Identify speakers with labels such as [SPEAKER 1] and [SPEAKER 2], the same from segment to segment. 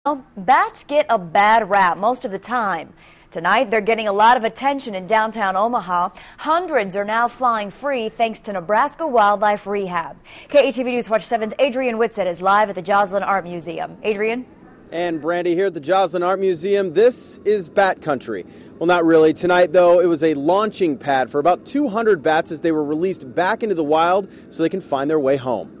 [SPEAKER 1] Well, bats get a bad rap most of the time. Tonight, they're getting a lot of attention in downtown Omaha. Hundreds are now flying free thanks to Nebraska Wildlife Rehab. KETV News Watch 7's Adrian Whitsett is live at the Joslyn Art Museum. Adrian?
[SPEAKER 2] And Brandy here at the Joslyn Art Museum. This is bat country. Well, not really. Tonight, though, it was a launching pad for about 200 bats as they were released back into the wild so they can find their way home.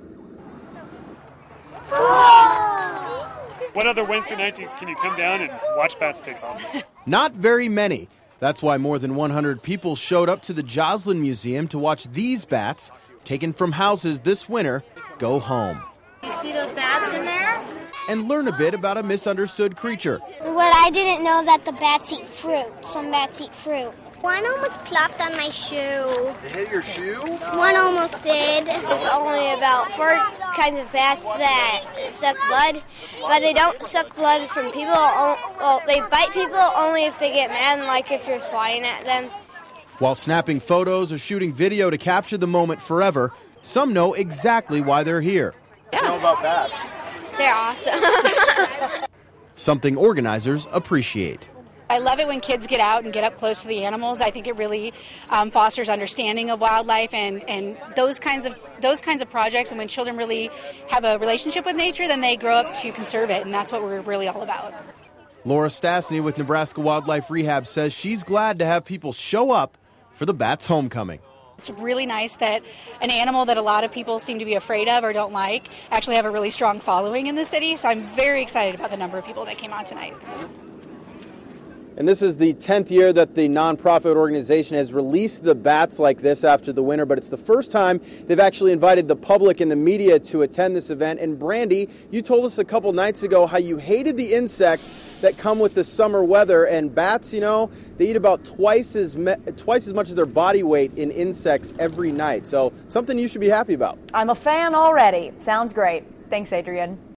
[SPEAKER 3] What other Wednesday night can you come down and watch bats take off?
[SPEAKER 2] Not very many. That's why more than 100 people showed up to the Joslyn Museum to watch these bats, taken from houses this winter, go home.
[SPEAKER 4] You see those bats in there?
[SPEAKER 2] And learn a bit about a misunderstood creature.
[SPEAKER 5] What I didn't know that the bats eat fruit. Some bats eat fruit. One almost plopped on my shoe.
[SPEAKER 6] They hit your shoe?
[SPEAKER 5] One almost did.
[SPEAKER 7] There's only about 4 kinds of bats that suck blood, but they don't suck blood from people. Well, they bite people only if they get mad, and like if you're swatting at them.
[SPEAKER 2] While snapping photos or shooting video to capture the moment forever, some know exactly why they're here.
[SPEAKER 6] What do you know about bats?
[SPEAKER 7] They're awesome.
[SPEAKER 2] Something organizers appreciate.
[SPEAKER 8] I love it when kids get out and get up close to the animals. I think it really fosters understanding of wildlife and those kinds of projects. And when children really have a relationship with nature, then they grow up to conserve it, and that's what we're really all about.
[SPEAKER 2] Laura Stasny with Nebraska Wildlife Rehab says she's glad to have people show up for the bats' homecoming.
[SPEAKER 8] It's really nice that an animal that a lot of people seem to be afraid of or don't like actually have a really strong following in the city. So I'm very excited about the number of people that came out tonight.
[SPEAKER 2] And this is the 10th year that the nonprofit organization has released the bats like this after the winter, but it's the first time they've actually invited the public and the media to attend this event. And Brandy, you told us a couple nights ago how you hated the insects that come with the summer weather, and bats, you know, they eat about twice as much as their body weight in insects every night. So something you should be happy about.
[SPEAKER 1] I'm a fan already. Sounds great. Thanks, Adrian.